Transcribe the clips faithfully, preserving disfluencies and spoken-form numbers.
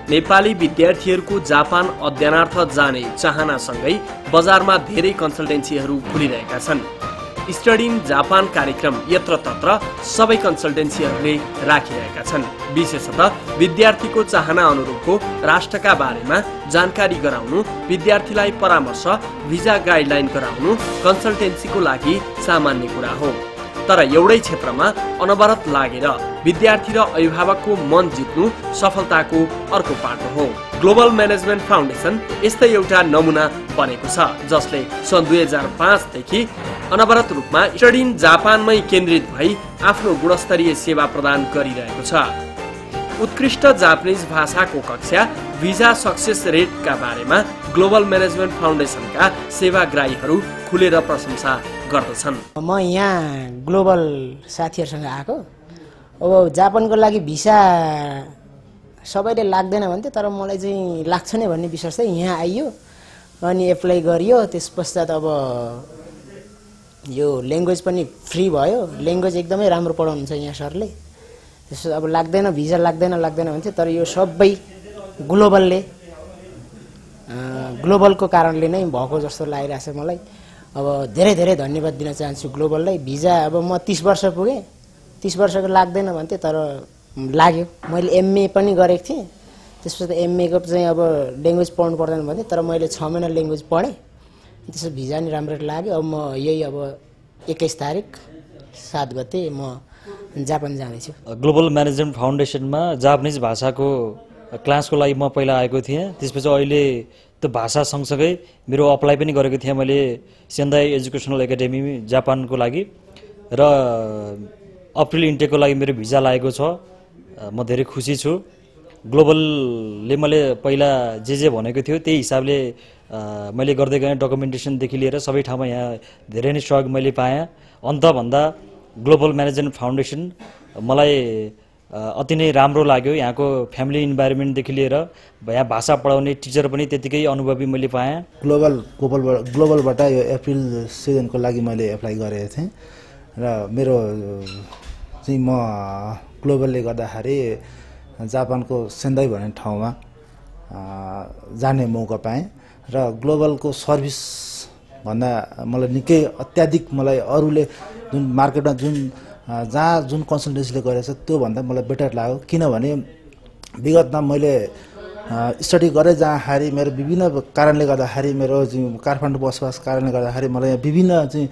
नेपाली विद्यार्थीहरूको जापान अध्ययनार्थ जाने चाहनासँगै बजारमा धेरै कन्सल्टेन्सीहरू खुलिरहेका छन्। स्टडी इन जापान कार्यक्रम यत्रतत्र सबै कन्सल्टेन्सीहरूले राखिरहेका छन्। विशेषतः विद्यार्थीको चाहना अनुरूपको राष्ट्रका बारेमा जानकारी गराउनु, विद्यार्थीलाई परामर्श, भिजा गाइडलाइन गराउनु कन्सल्टेन्सीको लागि सामान्य कुरा हो। तर एउटै क्षेत्रमा अनवरत लागेर विद्यार्थी र अभिभावकको मन जित्नु सफलताको अर्को पाटो हो। ग्लोबल म्यानेजमेन्ट फाउन्डेसन यस्तै एउटा नमुना बनेको छ, जसले सन् दुई हजार पाँचदेखि अनवरत रूपमा स्टडी इन जापानमै केन्द्रित भई आफ्नो गुणस्तरीय सेवा प्रदान गरिरहेको छ। उत्कृष्ट जापानिज भाषाको कक्षा, भिजा सक्सेस रेटका बारेमा ग्लोबल म्यानेजमेन्ट फाउन्डेसनका सेवाग्राहीहरू खुलेर प्रशंसा गर्दछन्। म यहाँ ग्लोबल साथीहरूसँग आएको। अब जापानको लागि भिसा सबैले लाग्दैन भन्थे, तर मलाई चाहिँ लाग्छ नै भन्ने विश्वास चाहिँ यहाँ आइयो अनि एप्लाई गरियो। त्यस पश्चात अब यो ल्याङ्ग्वेज पनि फ्री भयो, ल्याङ्ग्वेज एकदमै राम्रो पढाउनुहुन्छ यहाँ सरले। त्यसो अब लाग्दैन भिजा लाग्दैन लाग्दैन भन्थे, तर यो सबै ग्लोबलले ग्लोबलको कारणले नै भएको जस्तो लागिरहेछ मलाई। अब धेरै धेरै धन्यवाद दिन चाहन्छु ग्लोबललाई। भिजा अब म तीस वर्ष पुगेँ, तीस वर्षको लाग्दैन भन्थे, तर लाग्यो। मैले एमए पनि गरेको थिएँ, त्यसपछि एमएको चाहिँ अब ल्याङ्ग्वेज पढ्नु पर्दैन भन्थे, तर मैले छ महिना ल्याङ्ग्वेज पढेँ, त्यसो भिजा नि राम्रो लाग्यो। अब म यही अब एक्काइस तारिक सात गते म जापान जाँदैछु। ग्लोबल म्यानेजमेन्ट फाउन्डेसनमा जापानिज भाषाको क्लासको लागि म पहिला आएको थिएँ। त्यसपछि अहिले त्यो भाषा सँगसँगै मेरो अप्लाई पनि गरेको थिएँ मैले सेन्दाई एजुकेसनल एकाडेमी जापानको लागि, र अप्रिल इन्टेकको लागि मेरो भिजा लागेको छ। म धेरै खुसी छु। ग्लोबलले मैले पहिला जे जे भनेको थियो त्यही हिसाबले मैले गर्दै गएँ। डकुमेन्टेसनदेखि लिएर सबै ठाउँमा यहाँ धेरै नै सहयोग मैले पाएँ। अन्तभन्दा ग्लोबल म्यानेजमेन्ट फाउन्डेसन मलाई अति नै राम्रो लाग्यो। यहाँको फ्यामिली इन्भाइरोमेन्टदेखि लिएर यहाँ भाषा पढाउने टिचर पनि त्यतिकै अनुभवी मैले पाएँ। ग्लोबल ग्लोबलबाट ग्लोबलबाट यो एप्रिल सिजनको लागि मैले एप्लाई गरेको थिएँ, र मेरो चाहिँ म ग्लोबलले गर्दाखेरि जापानको सेन्दाई भन्ने ठाउँमा जाने मौका पाएँ, र ग्लोबलको सर्भिस भन्दा मलाई निकै अत्याधिक मलाई अरूले जुन मार्केटमा जुन जहाँ जुन कन्सल्टेन्सीले गरेको छ त्योभन्दा मलाई बेटर लाग्यो। किनभने विगतमा मैले स्टडी गरेँ जाँदाखेरि मेरो विभिन्न कारणले गर्दाखेरि, मेरो चाहिँ काठमाडौँ बसोबास कारणले गर्दाखेरि मलाई विभिन्न चाहिँ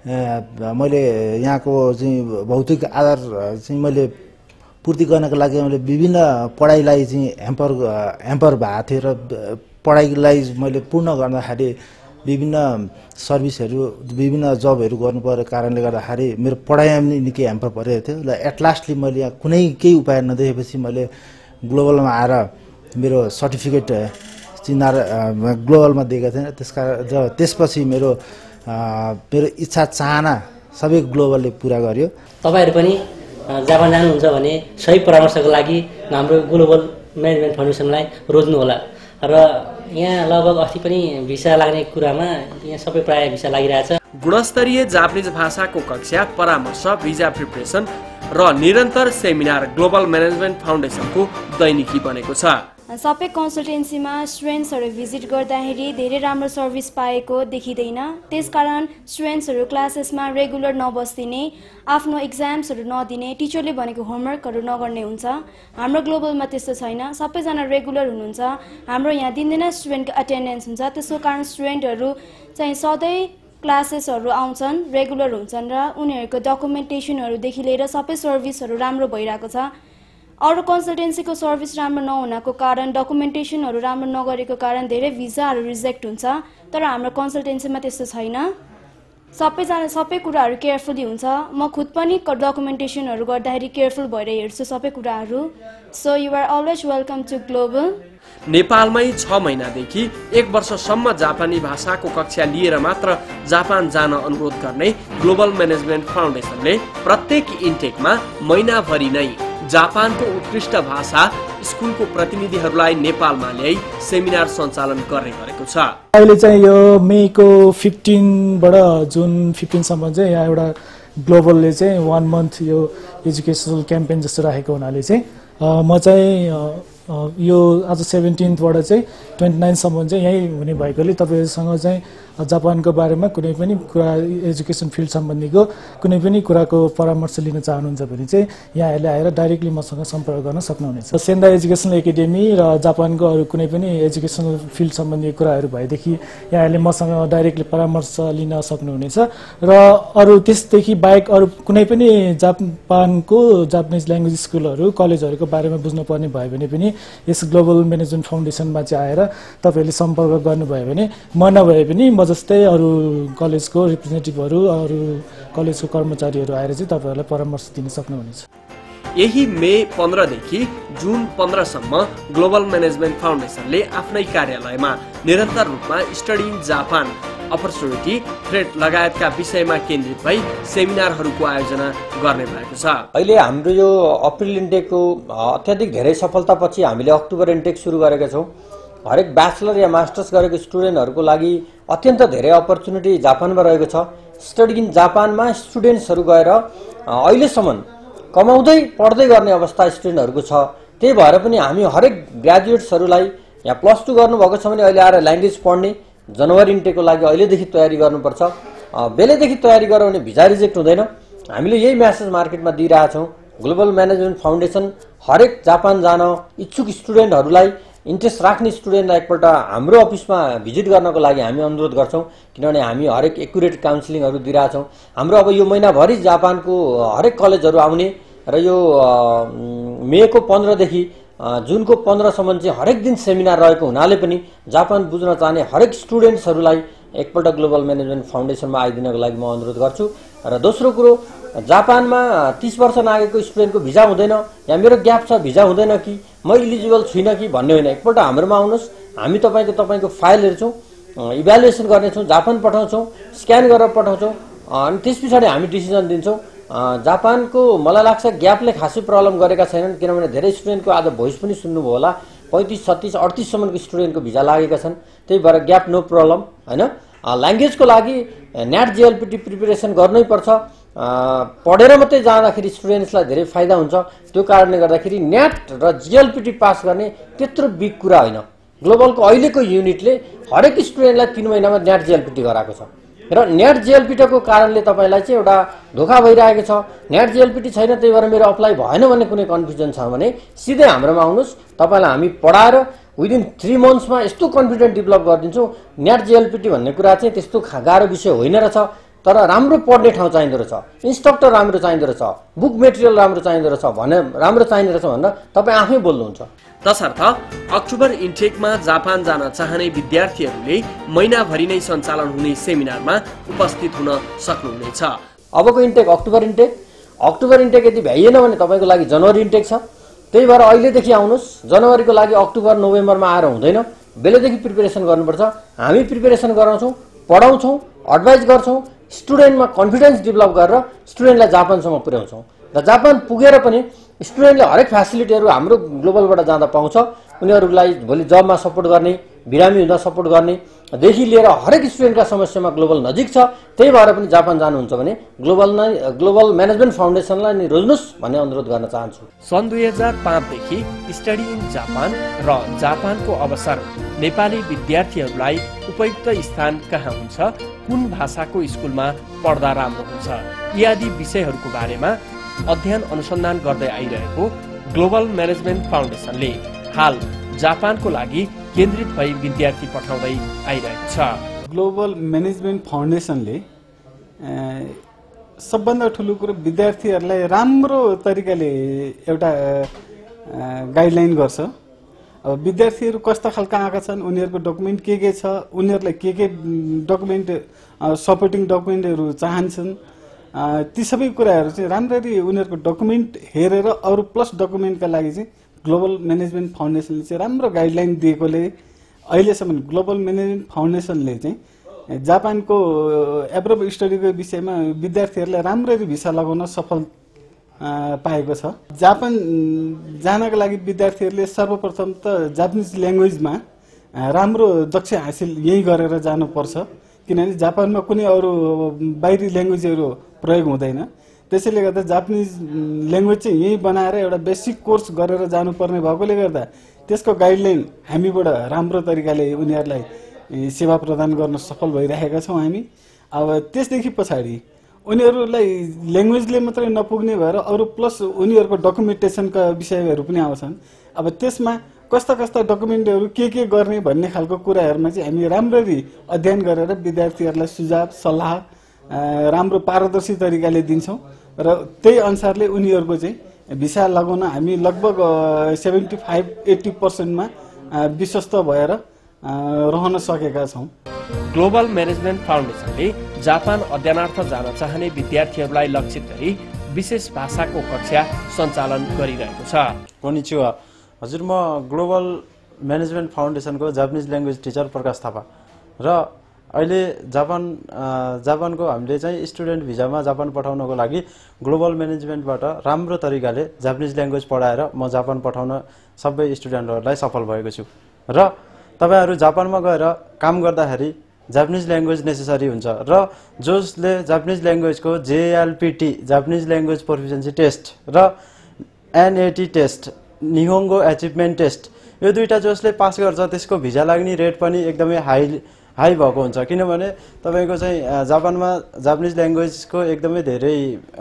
मैले यहाँको चाहिँ भौतिक आधार चाहिँ मैले पूर्ति गर्नको लागि मैले विभिन्न पढाइलाई चाहिँ ह्याम्पर ह्याम्पर भएको थियो, र पढाइलाई मैले पूर्ण गर्दाखेरि विभिन्न सर्भिसहरू विभिन्न जबहरू गर्नु परेको कारणले गर्दाखेरि मेरो पढाइमा पनि निकै ह्याम्पर परेको थियो। र एट लास्टली मैले यहाँ कुनै केही उपाय नदेखेपछि मैले ग्लोबलमा आएर मेरो सर्टिफिकेट चिनार ग्लोबलमा दिएको थिएँ। त्यसकारण र त्यसपछि मेरो मेरो इच्छा चाहना सबै ग्लोबलले पुरा गर्यो। तपाईँहरू पनि जापान जानुहुन्छ भने सही परामर्शको लागि हाम्रो ग्लोबल म्यानेजमेन्ट फाउन्डेसनलाई रोज्नु होला। र यहाँ लगभग अस्ति पनि भिसा लाग्ने कुरामा यहाँ सबै प्राय भिसा लागिरहेछ। गुणस्तरीय जापानिज भाषाको कक्षा, परामर्श, भिजा प्रिपरेसन र निरन्तर सेमिनार ग्लोबल म्यानेजमेन्ट फाउन्डेसनको दैनिकी बनेको छ। सबै कन्सल्टेन्सीमा स्टुडेन्ट्सहरू भिजिट गर्दाखेरि धेरै राम्रो सर्भिस पाएको देखिँदैन। त्यसकारण स्टुडेन्ट्सहरू क्लासेसमा रेगुलर नबस्दिने, आफ्नो इक्जाम्सहरू नदिने, टिचरले भनेको होमवर्कहरू नगर्ने हुन्छ। हाम्रो ग्लोबलमा त्यस्तो छैन, सबैजना रेगुलर हुनुहुन्छ। हाम्रो यहाँ दिनदिन स्टुडेन्टको एटेन्डेन्स हुन्छ, त्यसको कारण स्टुडेन्टहरू चाहिँ सधैँ क्लासेसहरू आउँछन्, रेगुलर हुन्छन्, र उनीहरूको डकुमेन्टेसनहरूदेखि लिएर सबै सर्भिसहरू राम्रो भइरहेको छ। अरू कन्सल्टेन्सीको सर्भिस राम्रो नहुनको कारण, डकुमेन्टेसनहरू राम्रो नगरेको कारण धेरै भिजाहरू रिजेक्ट हुन्छ। तर हाम्रो कन्सल्टेन्सीमा त्यस्तो छैन, सबैजना सबै कुराहरू केयरफुली हुन्छ। म खुद पनि डकुमेन्टेसनहरू गर्दाखेरि केयरफुल भएर हेर्छु सबै कुराहरू। So you are always welcome to Global. नेपालमै छ महिनादेखि एक वर्षसम्म जापानी भाषाको कक्षा लिएर मात्र जापान जान अनुरोध गर्ने ग्लोबल म्यानेजमेन्ट फाउन्डेसनले प्रत्येक इन्टेकमा महिनाभरि नै जापानको उत्कृष्ट भाषा स्कुलको प्रतिनिधिहरूलाई नेपालमा ल्याई सेमिनार सञ्चालन गर्ने गरेको छ। अहिले चाहिँ यो मेको फिफ्टिनबाट जुन फिफ्टिनसम्म चाहिँ यहाँ एउटा ग्लोबलले चाहिँ वान मन्थ यो एजुकेसनल क्याम्पेन जस्तो राखेको हुनाले चाहिँ म चाहिँ यो आज सेभेन्टिन्थबाट चाहिँ ट्वेन्टी नाइनसम्म चाहिँ यहीँ हुने भएकोले तपाईँहरूसँग चाहिँ जापानको बारेमा कुनै पनि कुरा एजुकेसन फिल्ड सम्बन्धीको कुनै पनि कुराको परामर्श लिन चाहनुहुन्छ भने चाहिँ यहाँहरूले आएर डाइरेक्टली मसँग सम्पर्क गर्न सक्नुहुनेछ। सेन्दाई एजुकेसनल एकाडेमी र जापानको अरू कुनै पनि एजुकेसनल फिल्ड सम्बन्धी कुराहरू भएदेखि यहाँहरूले मसँग डाइरेक्टली परामर्श लिन सक्नुहुनेछ। र अरू त्यसदेखि बाहेक अरू कुनै पनि जापानको जापानिज ल्याङ्ग्वेज स्कुलहरू कलेजहरूको बारेमा बुझ्नुपर्ने भयो भने पनि यस ग्लोबल म्यानेजमेन्ट फाउन्डेसनमा चाहिँ आएर तपाईँहरूले सम्पर्क गर्नुभयो भने म नभए पनि म जस्तै अरू कलेजको रिप्रेजेन्टेटिभहरू अरू कलेजको कर्मचारीहरू आएर चाहिँ तपाईँहरूलाई परामर्श दिन सक्नुहुनेछ। यही मे पन्ध्रदेखि जुन पन्ध्रसम्म ग्लोबल म्यानेजमेन्ट फाउन्डेसनले आफ्नै कार्यालयमा निरन्तर रूपमा study in Japan opportunity threat लगायतका विषयमा केन्द्रित भई सेमिनारहरूको आयोजना गर्ने भएको छ। अहिले हाम्रो यो अप्रिल इन्टेकको अत्याधिक धेरै सफलतापछि हामीले अक्टोबर इन्टेक सुरु गरेका छौँ। हरेक ब्याचलर या मास्टर्स गरेको स्टुडेन्टहरूको लागि अत्यन्त धेरै अपर्च्युनिटी जापानमा रहेको छ। स्टडी इन जापानमा स्टुडेन्ट्सहरू गएर अहिलेसम्म कमाउँदै पढ्दै गर्ने अवस्था स्टुडेन्टहरूको छ। त्यही भएर पनि हामी हरेक ग्रेजुएट्सहरूलाई यहाँ प्लस टू गर्नुभएको छ भने अहिले आएर ल्याङ्ग्वेज पढ्ने जनवरी इन्टेकको लागि अहिलेदेखि तयारी गर्नुपर्छ। बेलैदेखि तयारी गऱ्यो भने भिजा रिजेक्ट हुँदैन। हामीले यही म्यासेज मार्केटमा दिइरहेछौँ। ग्लोबल म्यानेजमेन्ट फाउन्डेसन हरेक जापान जान इच्छुक स्टुडेन्टहरूलाई इन्ट्रेस्ट राख्ने स्टुडेन्टलाई एकपल्ट हाम्रो अफिसमा भिजिट गर्नको लागि हामी अनुरोध गर्छौँ। किनभने हामी हरेक एकुरेट काउन्सिलिङहरू दिइरहेछौँ। हाम्रो अब यो महिनाभरि जापानको हरेक कलेजहरू आउने र यो मेको पन्ध्रदेखि जुनको पन्ध्रसम्म चाहिँ हरेक दिन सेमिनार रहेको हुनाले पनि जापान बुझ्न चाहने हरेक स्टुडेन्ट्सहरूलाई एकपल्ट ग्लोबल म्यानेजमेन्ट फाउन्डेसनमा आइदिनको लागि म अनुरोध गर्छु। र दोस्रो कुरो, जापानमा तीस वर्ष नागेको स्टुडेन्टको भिजा हुँदैन या मेरो ग्याप छ भिजा हुँदैन कि म इलिजिबल छुइनँ कि भन्ने होइन। एकपल्ट हाम्रोमा आउनुहोस्, हामी तपाईँको तपाईँको फाइल हेर्छौँ, इभ्यालुएसन गर्नेछौँ, जापान पठाउँछौँ, स्क्यान गरेर पठाउँछौँ अनि त्यस पछाडि हामी डिसिजन दिन्छौँ। जापानको मलाई लाग्छ ग्यापले खासै प्रब्लम गरेका छैनन्। किनभने धेरै स्टुडेन्टको आज भोइस पनि सुन्नुभयो होला, पैँतिस छत्तिस अडतिससम्मको स्टुडेन्टको भिजा लागेका छन्। त्यही भएर ग्याप नो प्रब्लम होइन। ल्याङ्ग्वेजको लागि नेट जिएलपिटी प्रिपेरेसन गर्नै पर्छ। पढेर मात्रै जाँदाखेरि स्टुडेन्ट्सलाई धेरै फाइदा हुन्छ। त्यो कारणले गर्दाखेरि नेट र जिएलपिटी पास गर्ने त्यत्रो बिग कुरा होइन। ग्लोबलको अहिलेको युनिटले हरेक स्टुडेन्टलाई तीन महिनामा नेट जिएलपिटी गराएको छ र नेट जिएलपिटीको कारणले तपाईँलाई चाहिँ एउटा धोका भइरहेको छ। नेट जिएलपिटी छैन, त्यही भएर मेरो अप्लाई भएन भन्ने कुनै कन्फ्युजन छ भने सिधै हाम्रोमा आउनुहोस्। तपाईँलाई हामी पढाएर विदिन थ्री मन्थ्समा यस्तो कन्फिडेन्ट डेभलप गरिदिन्छौँ। नेट जिएलपिटी भन्ने कुरा चाहिँ त्यस्तो गाह्रो विषय होइन रहेछ। तर राम्रो पढ्ने ठाउँ चाहिँदो रहेछ, इन्स्ट्रक्टर राम्रो चाहिँदो रहेछ, बुक मेटेरियल राम्रो चाहिँदो रहेछ भने राम्रो चाहिँदो रहेछ भनेर तपाईँ आफै बोल्नुहुन्छ। तसर्थ अक्टोबर इन्टेकमा जापान जान चाहने विद्यार्थीहरूले महिनाभरि नै सञ्चालन हुने सेमिनारमा उपस्थित हुन सक्नुहुनेछ। अबको intake October intake October intake यदि भ्याइएन भने तपाईँको लागि जनवरी इन्टेक छ। त्यही भएर अहिलेदेखि आउनुहोस्। जनवरीको लागि अक्टोबर नोभेम्बरमा आएर हुँदैन, बेलैदेखि प्रिपेरेसन गर्नुपर्छ। हामी प्रिपेरेसन गराउँछौँ, पढाउँछौँ, एडभाइस गर्छौँ, स्टुडेन्टमा कन्फिडेन्स डेभलप गरेर स्टुडेन्टलाई जापानसम्म पुर्याउँछौँ। र जापान पुगेर पनि स्टुडेन्टले हरेक फेसिलिटीहरू हाम्रो ग्लोबलबाट जाँदा पाउँछ। उनीहरूलाई भोलि जबमा सपोर्ट गर्ने, बिरामी हुँदा सपोर्ट गर्नेदेखि लिएर हरेक स्टुडेन्टका समस्यामा ग्लोबल नजिक छ। त्यही भएर पनि जापान जानुहुन्छ भने ग्लोबल नै ग्लोबल म्यानेजमेन्ट फाउन्डेसनलाई नै रोज्नुहोस् भन्ने अनुरोध गर्न चाहन्छु। सन् दुई हजार पाँचदेखि स्टडी इन जापान र जापानको अवसर नेपाली विद्यार्थीहरूलाई उपयुक्त स्थान कहाँ हुन्छ, कुन भाषाको स्कुलमा पढ्दा राम्रो हुन्छ, यी आदि विषयहरूको बारेमा अध्ययन अनुसन्धान गर्दै आइरहेको ग्लोबल म्यानेजमेन्ट फाउन्डेसनले हाल जापानको लागि केन्द्रित भई विद्यार्थी पठाउँदै आइरहेको छ। ग्लोबल म्यानेजमेन्ट फाउन्डेसनले सबभन्दा ठुलो कुरो विद्यार्थीहरूलाई राम्रो तरिकाले एउटा गाइडलाइन गर्छ। अब विद्यार्थीहरू कस्ता खालका आएका छन्, उनीहरूको डकुमेन्ट के के छ, उनीहरूलाई के के डकुमेन्ट सपोर्टिङ डकुमेन्टहरू चाहन्छन्, ती सबै कुराहरू चाहिँ राम्ररी उनीहरूको डकुमेन्ट हेरेर अरू प्लस डकुमेन्टका लागि चाहिँ ग्लोबल म्यानेजमेन्ट फाउन्डेसनले चाहिँ राम्रो गाइडलाइन दिएकोले अहिलेसम्म ग्लोबल म्यानेजमेन्ट फाउन्डेसनले चाहिँ जापानको एब्रोड स्टडीको विषयमा विद्यार्थीहरूलाई राम्ररी भिसा लगाउन सफल पाएको छ। जापान जानका लागि विद्यार्थीहरूले सर्वप्रथम त जापानिज ल्याङ्ग्वेजमा राम्रो दक्ष हासिल यही गरेर जानुपर्छ। किनभने जापानमा कुनै अरू बाहिरी ल्याङ्ग्वेजहरू प्रयोग हुँदैन। त्यसैले गर्दा जापानिज ल्याङ्ग्वेज चाहिँ यही बनाएर एउटा बेसिक कोर्स गरेर जानुपर्ने भएकोले गर्दा त्यसको गाइडलाइन हामीबाट राम्रो तरिकाले उनीहरूलाई सेवा प्रदान गर्न सफल भइरहेका छौँ हामी। अब त्यसदेखि पछाडि उनीहरूलाई ल्याङ्ग्वेजले मात्रै नपुग्ने भएर अरू प्लस उनीहरूको डकुमेन्टेसनका विषयहरू पनि आउँछन्। अब त्यसमा कस्ता कस्ता डकुमेन्टहरू के के गर्ने भन्ने खालको कुराहरूमा चाहिँ हामी राम्ररी अध्ययन गरेर विद्यार्थीहरूलाई सुझाव सल्लाह राम्रो पारदर्शी तरिकाले दिन्छौँ र त्यही अनुसारले उनीहरूको चाहिँ भिसा लगाउन हामी लगभग सेभेन्टी फाइभ एट्टी पर्सेन्टमा विश्वस्त भएर रहन सकेका छौँ। ग्लोबल म्यानेजमेन्ट फाउन्डेसनले जापान अध्ययनार्थ जान चाहने विद्यार्थीहरूलाई लक्षित गरी विशेष भाषाको कक्षा सञ्चालन गरिरहेको छ। कोनिचिवा, हजुर म ग्लोबल म्यानेजमेन्ट फाउन्डेसनको Japanese language teacher Prakash Thapa र अहिले जापान जापानको हामीले चाहिँ स्टुडेन्ट भिजामा जापान पठाउनको लागि ग्लोबल म्यानेजमेन्टबाट राम्रो तरिकाले जापानिज ल्याङ्ग्वेज पढाएर म जापान पठाउन सबै स्टुडेन्टहरूलाई सफल भएको छु र तपाईहरु जापानमा गएर काम गर्दाखेरि जापानिज ल्याङ्ग्वेज नेसेसरी हुन्छ र जसले जापानिज ल्याङ्ग्वेजको JLPT Japanese language proficiency test र एनएटी टेस्ट निहोङ्गो अचिभमेन्ट टेस्ट यो दुईटा जसले पास गर्छ त्यसको भिजा लाग्ने रेट पनि एकदमै हाई हाई भएको हुन्छ किनभने तपाईको चाहिँ जापानमा जापानिज ल्याङ्ग्वेजको एकदमै धेरै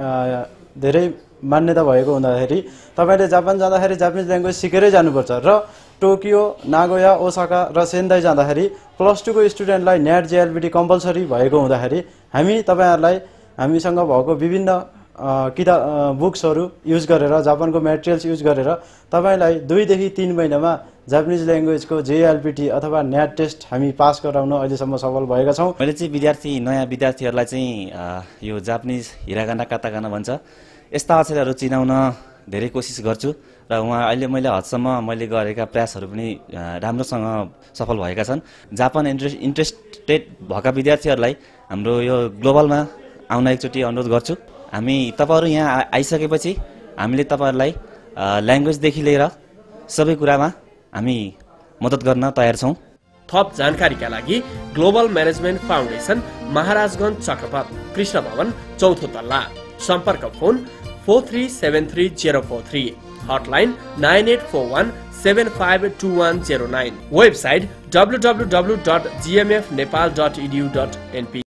धेरै मान्यता भएको हुँदाखेरि तपाईले जापान जाँदाखेरि जापानिज ल्याङ्ग्वेज सिकेरै जानुपर्छ र टोकियो नागोया ओसाका र सेन्दाई जाँदाखेरि प्लस टू को स्टुडेन्टलाई नेट जेएलपीटी कम्पलसरी भएको हुँदाखेरि हामी तपाईहरुलाई हामीसँग भएको विभिन्न किताब बुक्सहरू युज गरेर जापानको मटेरियल्स युज गरेर तपाईलाई दुई देखि तीन महिनामा जापानिज ल्याङ्ग्वेजको जेएलपीटी अथवा नेट टेस्ट हामी पास गराउन अहिलेसम्म सफल भएका छौं। मैले चाहिँ विद्यार्थी नयाँ विद्यार्थीहरूलाई चाहिँ यो जापानिज हिरागाना कातागाना भन्छ यस्ता अक्षरहरू चिनाउन धेरै कोसिस गर्छु र उहाँ अहिले मैले हदसम्म मैले गरेका प्रयासहरू पनि राम्रोसँग सफल भएका छन्। जापान इन्ट्रेस्ट इन्ट्रेस्टेड भएका विद्यार्थीहरूलाई हाम्रो यो ग्लोबलमा आउन एकचोटि अनुरोध गर्छु। हामी तपाईहरु यहाँ आइसकेपछि हामीले तपाईहरुलाई ल्याङ्ग्वेजदेखि लिएर सबै कुरामा हामी मद्दत गर्न तयार छौं। थप जानकारीका लागि Global Management Foundation Maharajgunj Chakrapath Krishna Bhawan चौथो तल्ला सम्पर्क phone four three seven three zero four three hotline nine eight four one seven five two one zero nine website W W W dot GMF Nepal dot EDU dot NP.